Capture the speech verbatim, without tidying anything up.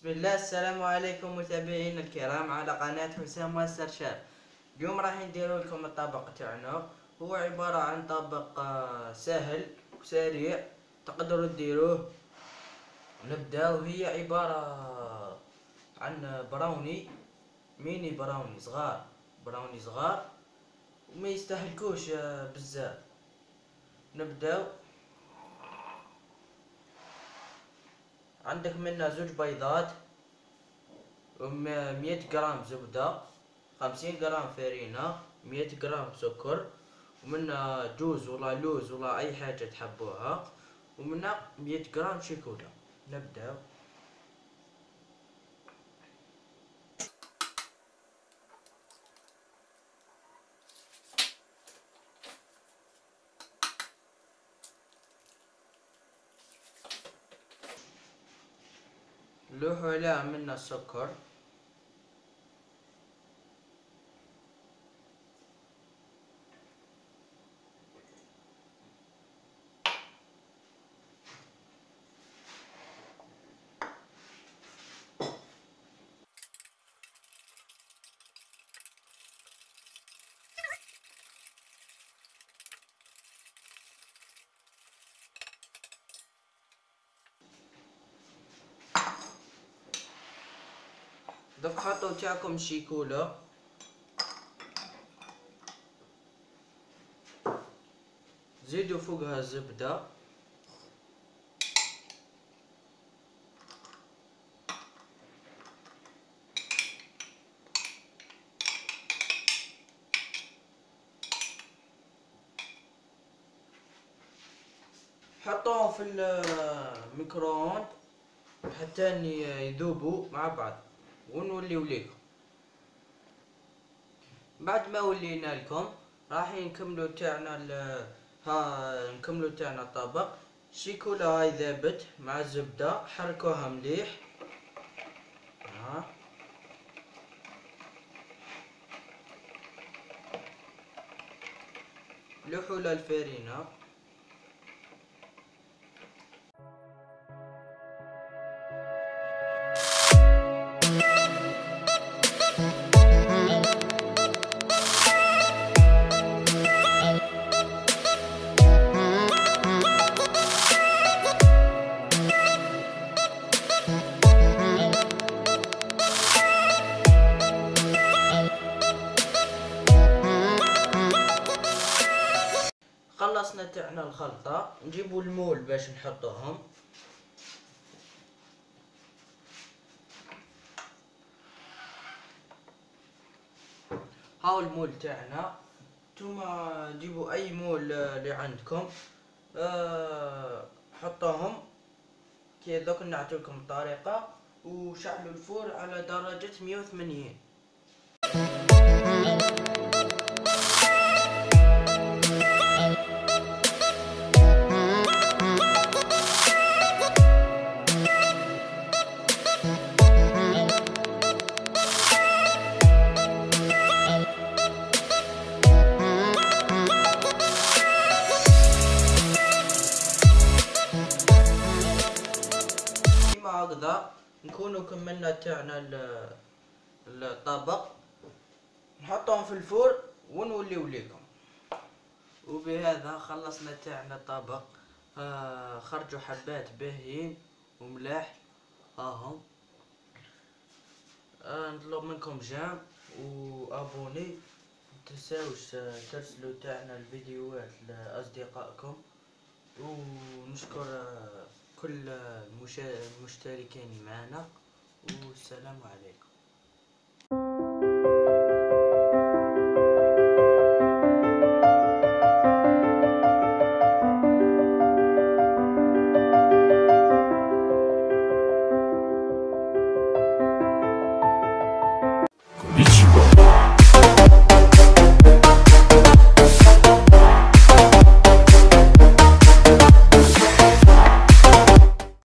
بسم الله. السلام عليكم متابعينا الكرام على قناة حسام ماستر شيف. اليوم راح نديرو لكم الطبق تاعنا. هو عبارة عن طبق آه، سهل وسريع تقدروا ديروه. نبداو. هي عبارة عن براوني، ميني براوني صغار، براوني صغار وما يستهلكوش آه، بزاف. نبداو. عندك منا زوج بيضات، مية جرام زبدة، خمسين جرام فرينة، مية جرام سكر، ومنا جوز ولا لوز ولا أي حاجة تحبوها، ومنا مية جرام شيكولا. نبدأ. نلوحو عليها منا السكر، دوك حطو تاعكم شيكولا، زيدو فوقها الزبدة، حطوهم في الميكرووند حتى يذوبوا مع بعض ونوليو ليكم. بعد ما ولينا لكم راح نكملو تاعنا ها نكملو تاعنا الطبق. الشيكولا هاي ذابت مع الزبدة، حركوها مليح. ها لوحوا الفرينة. خلصنا تاعنا الخلطة، نجيبو المول باش نحطوهم. هاو المول تاعنا. نتوما جيبو اي مول اللي عندكم، أه حطوهم كي دوك نعطيكم الطريقة. وشعلوا الفور على درجة مية وثمانين. هكذا نكونوا كملنا تاعنا الطبق. نحطهم في الفور ونوليو ليكم. وبهذا خلصنا تاعنا الطبق. آه خرجوا حبات باهيين وملاح هاهم. آه نطلب منكم جيم وابوني. متنساوش ترسلوا تاعنا الفيديوهات لاصدقائكم. ونشكر كل المشتركين معنا، والسلام عليكم.